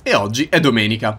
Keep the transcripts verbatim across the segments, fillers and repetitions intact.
e oggi è domenica.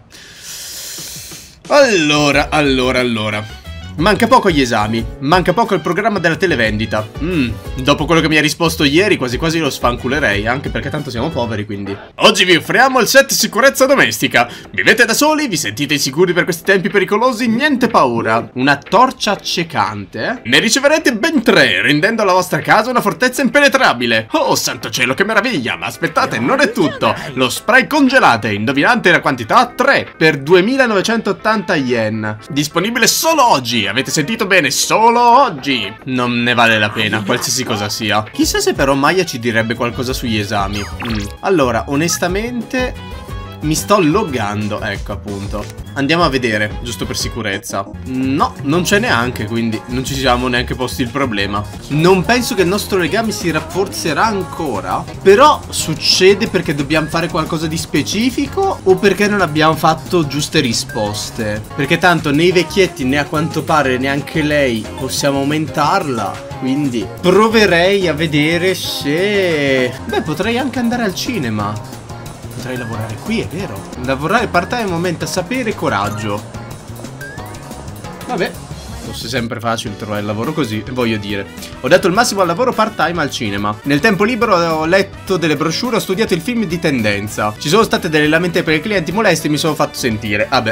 Allora, allora, allora manca poco agli esami, manca poco il programma della televendita. Mm, dopo quello che mi ha risposto ieri quasi quasi lo sfanculerei, anche perché tanto siamo poveri, quindi. Oggi vi offriamo il set sicurezza domestica. Vivete da soli? Vi sentite insicuri per questi tempi pericolosi? Niente paura. Una torcia accecante, eh? Ne riceverete ben tre, rendendo la vostra casa una fortezza impenetrabile. Oh santo cielo, che meraviglia! Ma aspettate, non è tutto. Lo spray congelate, indovinate la quantità? tre per duemilanovecentottanta yen. Disponibile solo oggi. Avete sentito bene? Solo oggi. Non ne vale la pena, qualsiasi cosa sia. Chissà se però Maya ci direbbe qualcosa sugli esami. mm. Allora, onestamente mi sto loggando. Ecco appunto. Andiamo a vedere, giusto per sicurezza. No, non c'è neanche, quindi non ci siamo neanche posti il problema. Non penso che il nostro legame si rafforzerà ancora. Però succede perché dobbiamo fare qualcosa di specifico o perché non abbiamo fatto giuste risposte? Perché tanto nei vecchietti né a quanto pare neanche lei possiamo aumentarla. Quindi proverei a vedere se... Beh, potrei anche andare al cinema. Potrei lavorare qui, è vero. Lavorare part-time aumenta sapere e coraggio. Vabbè, fosse sempre facile trovare il lavoro così, voglio dire. Ho dato il massimo al lavoro part-time al cinema. Nel tempo libero ho letto delle brochure, ho studiato il film di tendenza. Ci sono state delle lamentele per i clienti molesti e mi sono fatto sentire. Vabbè.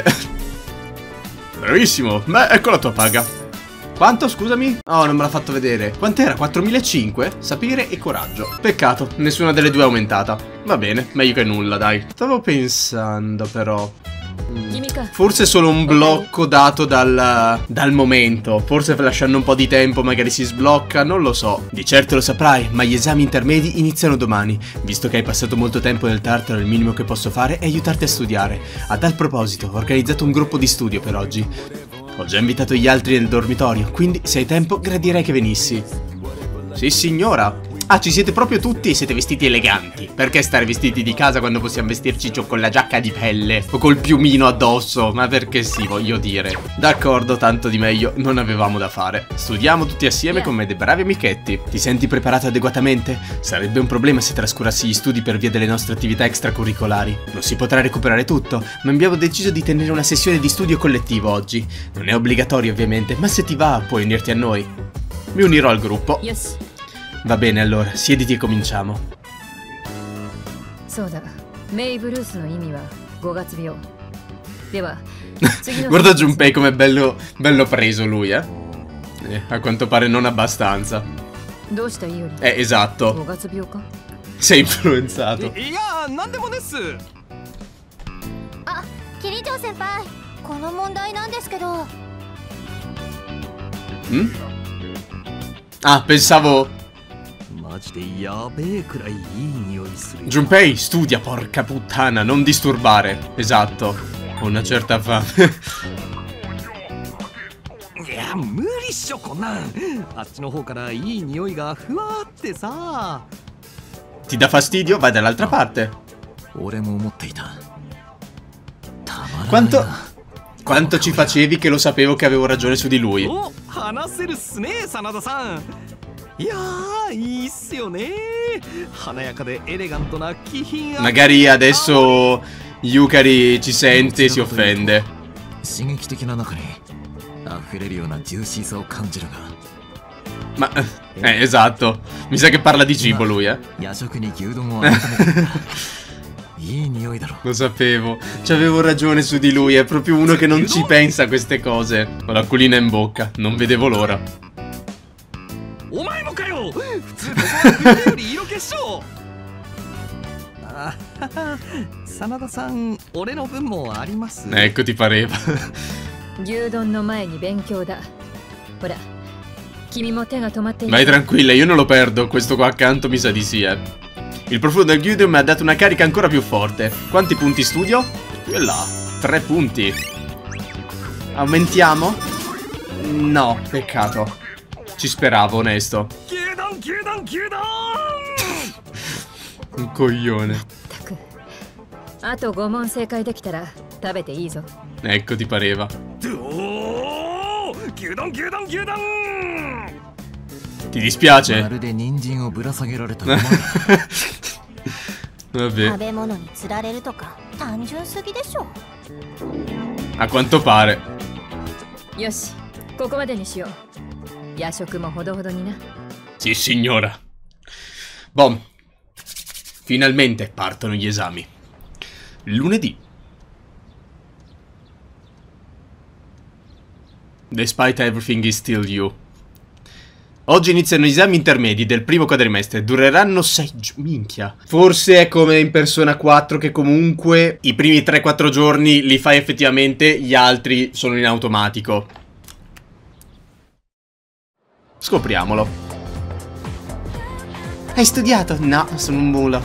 Bravissimo. Beh, ecco la tua paga. Quanto, scusami? Oh, non me l'ha fatto vedere. Quant'era? quattromilacinquecento? Sapere e coraggio. Peccato, nessuna delle due è aumentata. Va bene, meglio che nulla, dai. Stavo pensando, però... Mm. Forse è solo un blocco dato dal, dal momento. Forse lasciando un po' di tempo magari si sblocca, non lo so. Di certo lo saprai, ma gli esami intermedi iniziano domani. Visto che hai passato molto tempo nel Tartaro, il minimo che posso fare è aiutarti a studiare. A tal proposito, ho organizzato un gruppo di studio per oggi. Ho già invitato gli altri nel dormitorio, quindi se hai tempo gradirei che venissi. Sì signora. Ah, ci siete proprio tutti e siete vestiti eleganti. Perché stare vestiti di casa quando possiamo vestirci con la giacca di pelle o col piumino addosso? Ma perché sì, voglio dire. D'accordo, tanto di meglio non avevamo da fare. Studiamo tutti assieme come dei bravi amichetti. Ti senti preparato adeguatamente? Sarebbe un problema se trascurassi gli studi per via delle nostre attività extracurricolari. Non si potrà recuperare tutto, ma abbiamo deciso di tenere una sessione di studio collettivo oggi. Non è obbligatorio ovviamente, ma se ti va puoi unirti a noi. Mi unirò al gruppo. Yes. Va bene allora, siediti e cominciamo. Guarda Junpei com'è bello, bello preso lui, eh? eh A quanto pare non abbastanza. Eh, esatto. Sei influenzato. Mm? Ah, pensavo... Junpei, studia, porca puttana, non disturbare. Esatto, ho una certa fame. Ti dà fastidio? Vai dall'altra parte. Quanto... Quanto ci facevi che lo sapevo che avevo ragione su di lui? Magari adesso Yukari ci sente e si offende. Ma... Eh, esatto. Mi sa che parla di cibo lui, eh. Lo sapevo. C'avevo ragione su di lui. È proprio uno che non ci pensa a queste cose. Ho l'acquolina in bocca. Non vedevo l'ora. Ecco, ti pareva. Vai tranquilla, io non lo perdo. Questo qua accanto mi sa di sì, eh. Il profumo del gyudon mi ha dato una carica ancora più forte. Quanti punti studio? E là, tre punti. Aumentiamo? No, peccato. Ci speravo, onesto. Un coglione. Ecco, ti pareva. Ti dispiace? Vabbè. A quanto pare. Sì, signora. Bom. Finalmente partono gli esami. Lunedì. Despite everything is still you. Oggi iniziano gli esami intermedi del primo quadrimestre. Dureranno sei giorni. Minchia. Forse è come in Persona quattro che comunque i primi tre quattro giorni li fai effettivamente, gli altri sono in automatico. Scopriamolo. Hai studiato? No, sono un mulo.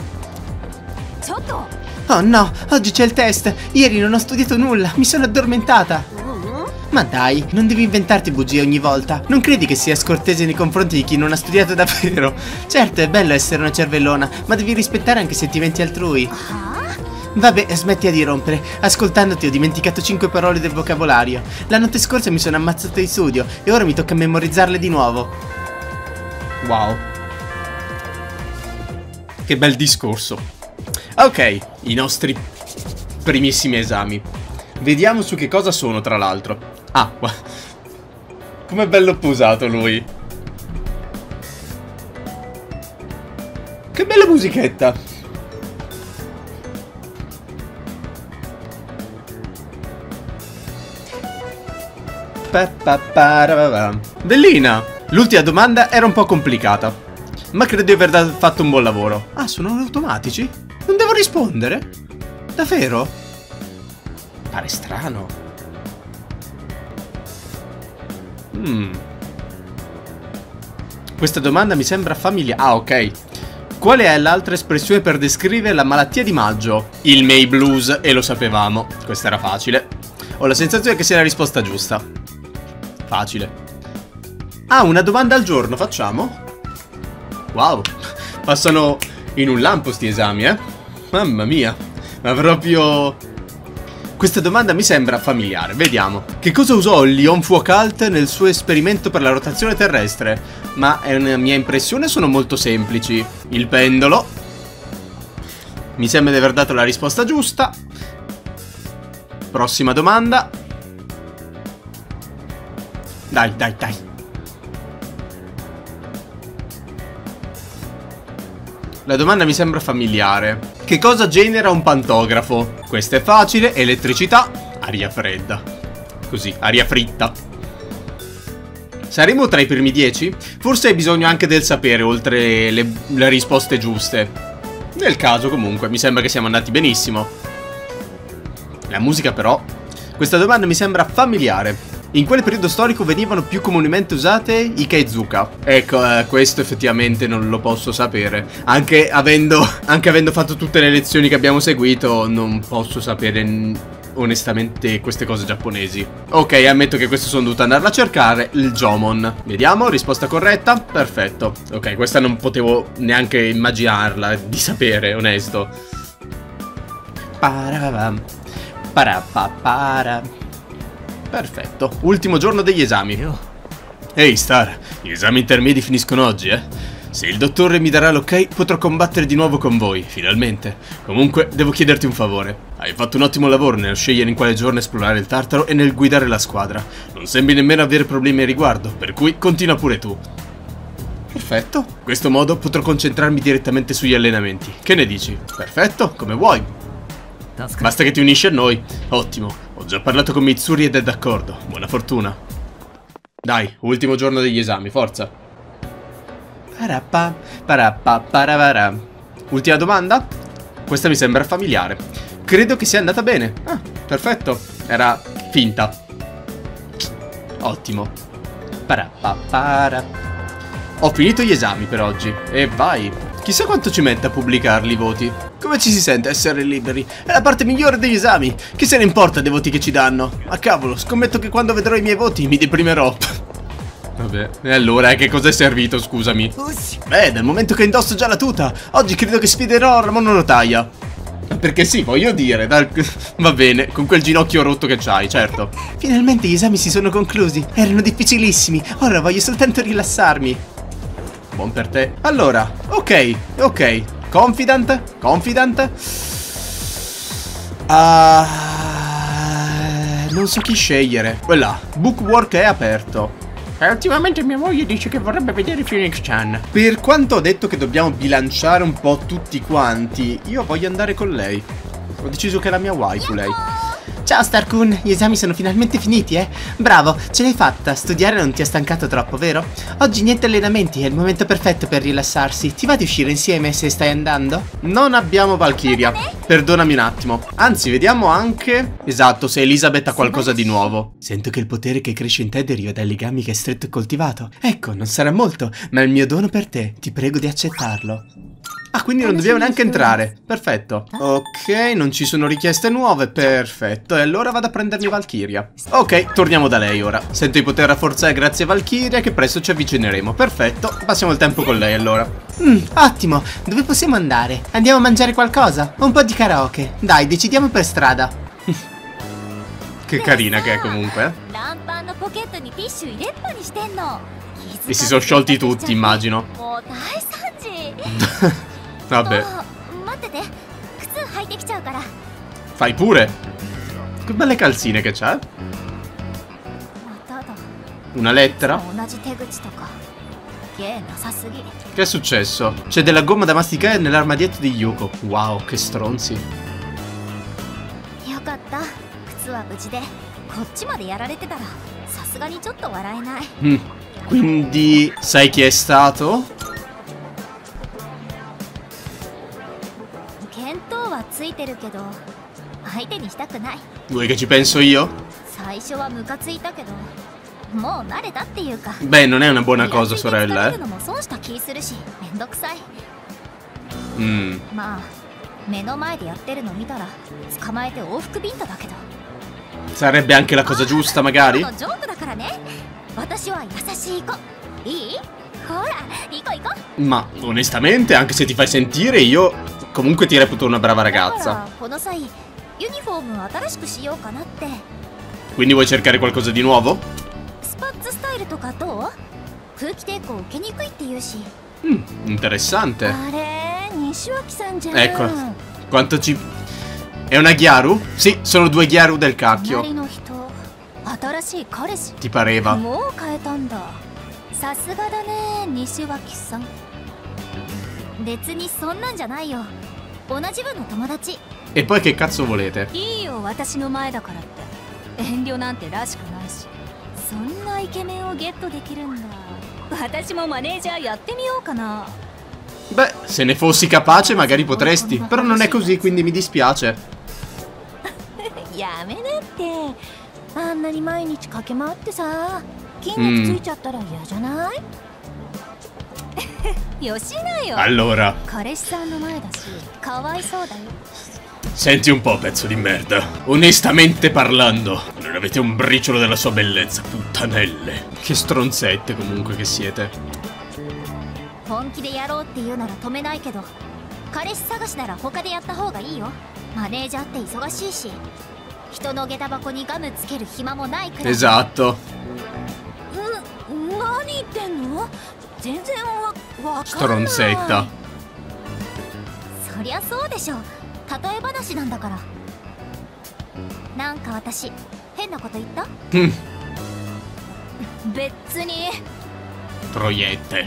Oh no, oggi c'è il test. Ieri non ho studiato nulla, mi sono addormentata. Ma dai, non devi inventarti bugie ogni volta. Non credi che sia scortese nei confronti di chi non ha studiato davvero? Certo, è bello essere una cervellona, ma devi rispettare anche i sentimenti altrui. Vabbè, smettila di rompere. Ascoltandoti ho dimenticato cinque parole del vocabolario. La notte scorsa mi sono ammazzato di studio e ora mi tocca memorizzarle di nuovo. Wow. Che bel discorso. Ok, i nostri primissimi esami. Vediamo su che cosa sono, tra l'altro. Ah, com'è bello posato lui. Che bella musichetta. Bellina. L'ultima domanda era un po' complicata, ma credo di aver fatto un buon lavoro. Ah, sono automatici? Non devo rispondere? Davvero? Pare strano. Hmm. Questa domanda mi sembra familiare. Ah, ok. Qual è l'altra espressione per descrivere la malattia di maggio? Il May Blues, e lo sapevamo. Questa era facile. Ho la sensazione che sia la risposta giusta. Facile. Ah, una domanda al giorno, facciamo? Wow. Passano in un lampo sti esami, eh? Mamma mia. Ma proprio... Questa domanda mi sembra familiare, vediamo. Che cosa usò Leon Foucault nel suo esperimento per la rotazione terrestre? Ma è una mia impressione, sono molto semplici. Il pendolo. Mi sembra di aver dato la risposta giusta. Prossima domanda. Dai, dai, dai. La domanda mi sembra familiare. Che cosa genera un pantografo? Questo è facile. Elettricità. Aria fredda. Così, aria fritta. Saremo tra i primi dieci? Forse hai bisogno anche del sapere, oltre le, le risposte giuste. Nel caso, comunque, mi sembra che siamo andati benissimo. La musica, però. Questa domanda mi sembra familiare. In quale periodo storico venivano più comunemente usate i keizuka? Ecco, eh, questo effettivamente non lo posso sapere. Anche avendo, anche avendo fatto tutte le lezioni che abbiamo seguito, non posso sapere onestamente queste cose giapponesi. Ok, ammetto che questo sono dovuto andarla a cercare. Il Jomon. Vediamo, risposta corretta. Perfetto. Ok, questa non potevo neanche immaginarla di sapere, onesto. Parabam. Parapapara. Perfetto, ultimo giorno degli esami. Ehi hey Star, gli esami intermedi finiscono oggi, eh? Se il dottore mi darà l'ok, potrò combattere di nuovo con voi, finalmente. Comunque, devo chiederti un favore. Hai fatto un ottimo lavoro nel scegliere in quale giorno esplorare il Tartaro e nel guidare la squadra. Non sembri nemmeno avere problemi a riguardo, per cui continua pure tu. Perfetto. In questo modo potrò concentrarmi direttamente sugli allenamenti. Che ne dici? Perfetto, come vuoi. Basta che ti unisci a noi. Ottimo. Ho già parlato con Mitsuri ed è d'accordo. Buona fortuna. Dai, ultimo giorno degli esami, forza. Parappa, parappa, paravara. Ultima domanda? Questa mi sembra familiare. Credo che sia andata bene. Ah, perfetto. Era finta. Ottimo. Parappa, para. Ho finito gli esami per oggi. E vai. Chissà quanto ci mette a pubblicarli i voti. Come ci si sente essere liberi? È la parte migliore degli esami. Chi se ne importa dei voti che ci danno? Ma cavolo, scommetto che quando vedrò i miei voti mi deprimerò. Vabbè, e allora eh, che cosa è servito, scusami? Beh, dal momento che indosso già la tuta, oggi credo che sfiderò Ramon Rotaia. Perché sì, voglio dire, dal... va bene, con quel ginocchio rotto che c'hai, certo. Finalmente gli esami si sono conclusi. Erano difficilissimi, ora voglio soltanto rilassarmi. Buon per te. Allora, ok, ok. Confident? Confident? Uh, non so chi scegliere. Quella, Bookwork è aperto. E ultimamente mia moglie dice che vorrebbe vedere Phoenix Chan. Per quanto ho detto che dobbiamo bilanciare un po' tutti quanti, io voglio andare con lei. Ho deciso che è la mia waifu lei. Ciao Star-kun, gli esami sono finalmente finiti, eh? Bravo, ce l'hai fatta. Studiare non ti ha stancato troppo, vero? Oggi niente allenamenti, è il momento perfetto per rilassarsi. Ti va di uscire insieme se stai andando? Non abbiamo Valkyria. Perdonami un attimo. Anzi, vediamo anche... Esatto, se Elizabeth ha qualcosa di nuovo. Sento che il potere che cresce in te deriva dai legami che hai stretto e coltivato. Ecco, non sarà molto, ma è il mio dono per te. Ti prego di accettarlo. Ah, quindi non dobbiamo neanche entrare. Perfetto. Ok, non ci sono richieste nuove. Perfetto. E allora vado a prendermi Valkyria. Ok, torniamo da lei ora. Sento di poter rafforzare grazie a Valkyria, che presto ci avvicineremo. Perfetto. Passiamo il tempo con lei allora. Mm, ottimo. Dove possiamo andare? Andiamo a mangiare qualcosa? Un po' di karaoke. Dai, decidiamo per strada. Che carina che è comunque. E si sono sciolti tutti, immagino. Vabbè. Fai pure. Che belle calzine che c'è. Una lettera? Che è successo? C'è della gomma da masticare nell'armadietto di Yuko. Wow, che stronzi. Mm. Quindi sai chi è stato? Vuoi che ci penso io? Beh, non è una buona cosa, sorella, eh. Mm. Sarebbe anche la cosa giusta, magari? Ma, onestamente, anche se ti fai sentire, io comunque ti reputo una brava ragazza. Quindi vuoi cercare qualcosa di nuovo? Mm, interessante. Ecco, quanto ci... È una Gyaru? Sì, sono due Gyaru del cacchio. Ti pareva? E poi che cazzo volete? Beh, se ne fossi capace magari potresti, però non è così, quindi mi dispiace. Mm. Allora, senti un po', pezzo di merda. Onestamente parlando, non avete un briciolo della sua bellezza, puttanelle. Che stronzette comunque che siete. Esatto. Stronzetta. Mm. Troiette.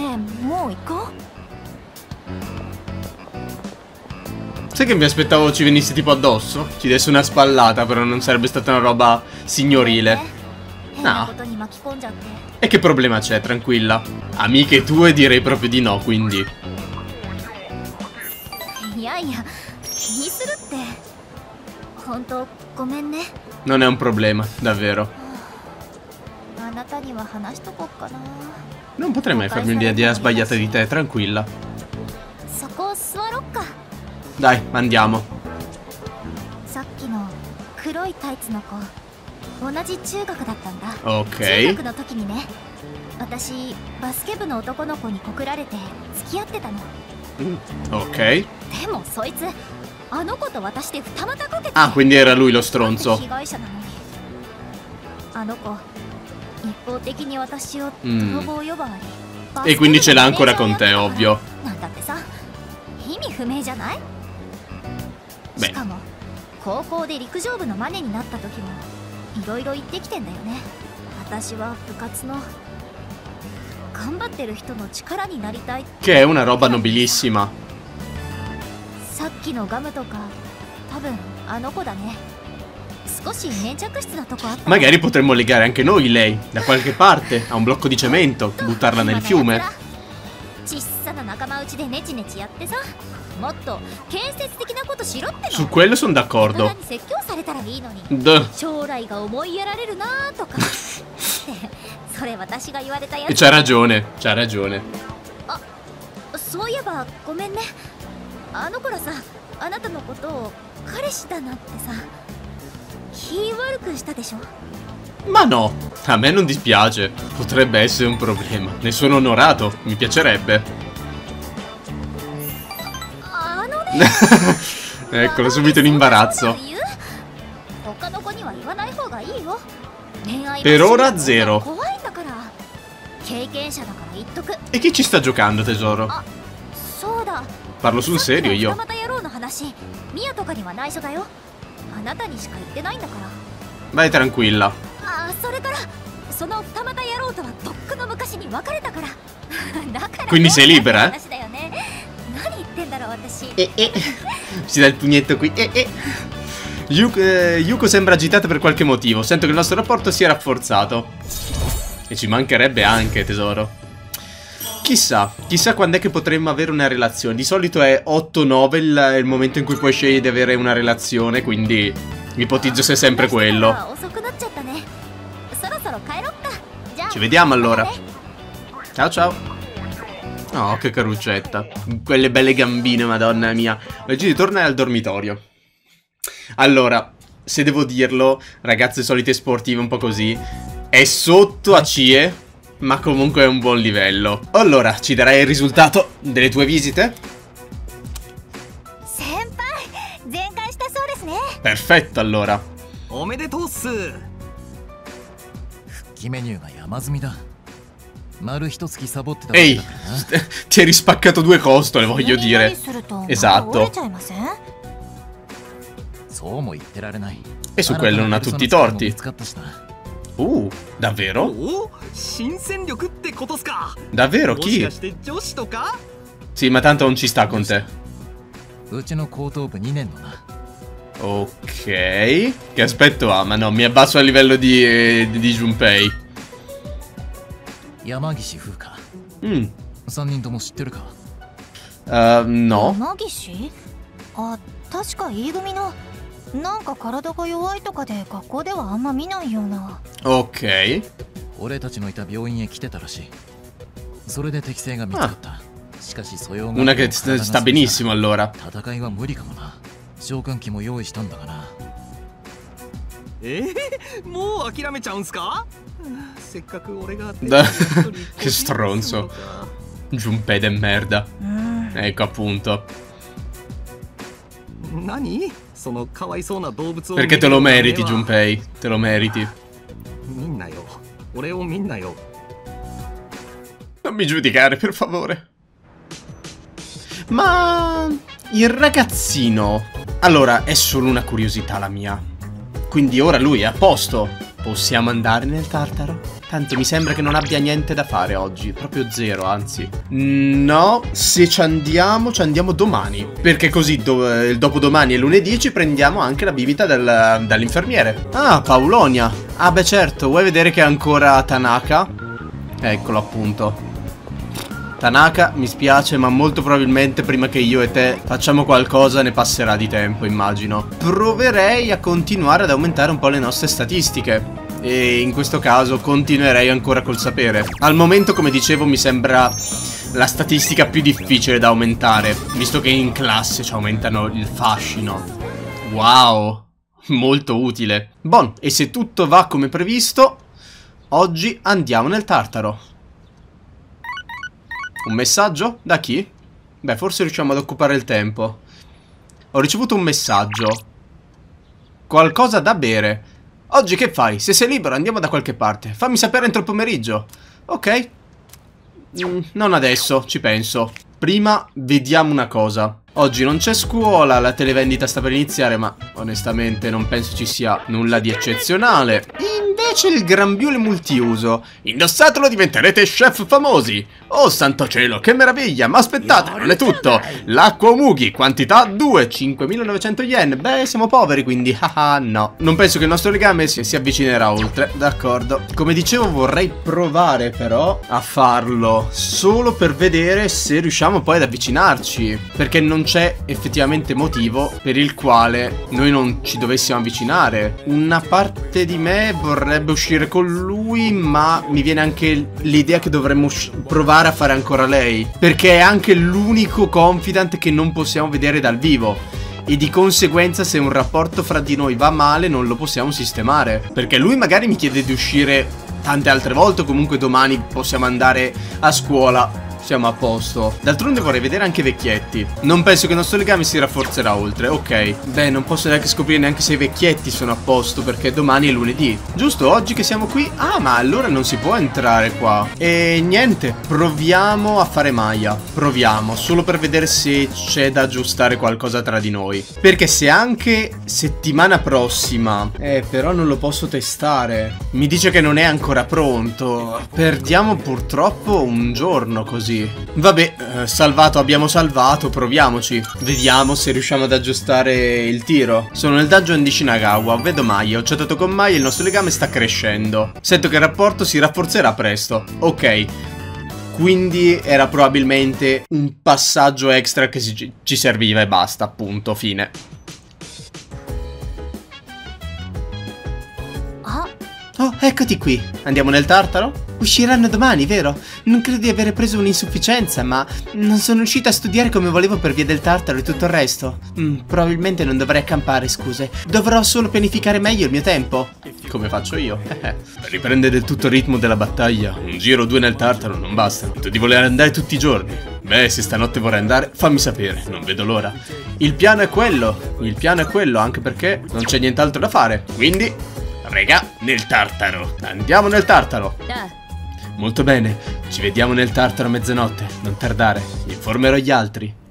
Sai che mi aspettavo ci venissi tipo addosso? Ci desse una spallata, però non sarebbe stata una roba signorile. No. E che problema c'è, tranquilla. Amiche tue direi proprio di no, quindi. Non è un problema, davvero. Non potrei mai farmi un'idea sbagliata di te, tranquilla. Dai, andiamo. Ok. Mm, ok. Ah, quindi era lui lo stronzo. Mm. E quindi ce l'ha ancora con te, ovvio. Beh. 高校で陸上部のマネになった時もいろいろ言ってきてんだよね。私は部活の頑張ってる人の力になりたい。 Che è una roba nobilissima. さっきのガムとか多分あの子だね。少し粘着質なとこあった。 Magari potremmo legare anche noi lei da qualche parte a un blocco di cemento, buttarla nel fiume. 小さな仲間内でネチネチやってさ、もっと建設的なことしろっての。 Su quello sono d'accordo. 説教されたらいいのに。 Duh. 将来が思いやられるなとか。それ私が言われたやつ。 E c'ha ragione, c'ha ragione. あ、そういえばごめんね。あの頃さ、あなたのことを彼氏だなってさ、気悪くしたでしょ。 Ma no, a me non dispiace. Potrebbe essere un problema. Ne sono onorato, mi piacerebbe. Eccolo, subito in imbarazzo. Per ora zero. E chi ci sta giocando, tesoro? Parlo sul serio io. Vai tranquilla. Quindi sei libera, eh? Eh, eh. Si dà il pugnetto qui. Eh, eh. Yuko, eh, Yuko sembra agitata per qualche motivo. Sento che il nostro rapporto si è rafforzato. E ci mancherebbe anche, tesoro. Chissà, chissà quando è che potremmo avere una relazione. Di solito è otto nove il, il momento in cui puoi scegliere di avere una relazione. Quindi ipotizzo sia sempre quello. Ci vediamo allora. Ciao ciao. Oh, che caruccetta. Quelle belle gambine, madonna mia. Oggi ritorna al dormitorio. Allora, se devo dirlo, ragazze solite sportive un po' così, è sotto a C I E, ma comunque è un buon livello. Allora, ci darai il risultato delle tue visite? Perfetto, allora. Ehi, ti hai rispaccato due costole, voglio dire. Esatto. E su quello non ha tutti i torti. Uh, davvero? Davvero, chi? Sì, ma tanto non ci sta con te. Ok. Che aspetto ha? Ma no, mi abbasso a livello di, eh, di Junpei. Mm. Uh, no. Ok. Ah. Una che sta benissimo allora. Da che stronzo. Junpei de merda. Ecco appunto. Perché te lo meriti, Junpei. Te lo meriti. Non mi giudicare, per favore. Ma il ragazzino. Allora, è solo una curiosità la mia. Quindi ora lui è a posto. Possiamo andare nel Tartaro? Tanto mi sembra che non abbia niente da fare oggi. Proprio zero, anzi. No, se ci andiamo, ci andiamo domani. Perché così do il dopodomani e lunedì ci prendiamo anche la bibita del, dall'infermiere. Ah, Paulonia. Ah beh certo, vuoi vedere che è ancora Tanaka? Eccolo appunto. Tanaka, mi spiace, ma molto probabilmente prima che io e te facciamo qualcosa ne passerà di tempo, immagino. Proverei a continuare ad aumentare un po' le nostre statistiche. E in questo caso continuerei ancora col sapere. Al momento, come dicevo, mi sembra la statistica più difficile da aumentare, visto che in classe ci aumentano il fascino. Wow, molto utile. Bon, e se tutto va come previsto, oggi andiamo nel Tartaro. Un messaggio? Da chi? Beh, forse riusciamo ad occupare il tempo. Ho ricevuto un messaggio. Qualcosa da bere. Oggi che fai? Se sei libero andiamo da qualche parte. Fammi sapere entro il pomeriggio. Ok. mm, Non adesso, ci penso. Prima vediamo una cosa. Oggi non c'è scuola, la televendita sta per iniziare, ma onestamente non penso ci sia nulla di eccezionale. Invece il grembiule multiuso. Indossatelo, diventerete chef famosi. Oh santo cielo, che meraviglia, ma aspettate, non è tutto. L'acqua Umugi, quantità due, cinquemilanovecento yen. Beh, siamo poveri, quindi haha, no. Non penso che il nostro legame si, si avvicinerà oltre. D'accordo. Come dicevo, vorrei provare però a farlo, solo per vedere se riusciamo poi ad avvicinarci, perché non c'è effettivamente motivo per il quale noi non ci dovessimo avvicinare. Una parte di me vorrebbe uscire con lui, ma mi viene anche l'idea che dovremmo provare a fare ancora lei, perché è anche l'unico confidant che non possiamo vedere dal vivo, e di conseguenza se un rapporto fra di noi va male non lo possiamo sistemare, perché lui magari mi chiede di uscire tante altre volte, o comunque domani possiamo andare a scuola, siamo a posto. D'altronde vorrei vedere anche i vecchietti. Non penso che il nostro legame si rafforzerà oltre. Ok. Beh, non posso neanche scoprire neanche se i vecchietti sono a posto, perché domani è lunedì. Giusto, oggi che siamo qui. Ah, ma allora non si può entrare qua. E niente, proviamo a fare Maya. Proviamo, solo per vedere se c'è da aggiustare qualcosa tra di noi. Perché se anche settimana prossima Eh, però non lo posso testare. Mi dice che non è ancora pronto. Perdiamo purtroppo un giorno così. Vabbè, eh, salvato, abbiamo salvato, proviamoci. Vediamo se riusciamo ad aggiustare il tiro. Sono nel dungeon di Shinagawa, vedo Maya, ho chattato con Maya e il nostro legame sta crescendo. Sento che il rapporto si rafforzerà presto. Ok. Quindi era probabilmente un passaggio extra che si, ci serviva e basta, appunto, fine. Oh, eccoti qui. Andiamo nel Tartaro? Usciranno domani, vero? Non credo di avere preso un'insufficienza, ma non sono riuscita a studiare come volevo per via del Tartaro e tutto il resto. Mm, probabilmente non dovrei accampare, scuse. Dovrò solo pianificare meglio il mio tempo. Come faccio io? Per riprendere del tutto il ritmo della battaglia, un giro o due nel Tartaro non bastano. Tu di voler andare tutti i giorni. Beh, se stanotte vorrei andare, fammi sapere, non vedo l'ora. Il piano è quello, il piano è quello, anche perché non c'è nient'altro da fare. Quindi, regà, nel Tartaro. Andiamo nel Tartaro. Molto bene, ci vediamo nel Tartaro a mezzanotte, non tardare, informerò gli altri.